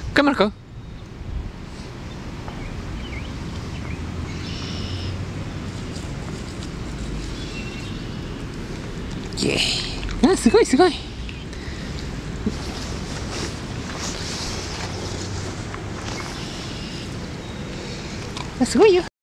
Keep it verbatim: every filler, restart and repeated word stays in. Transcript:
カメラ買う？イエーイ。あ、すごいすごい。あ、すごいよ。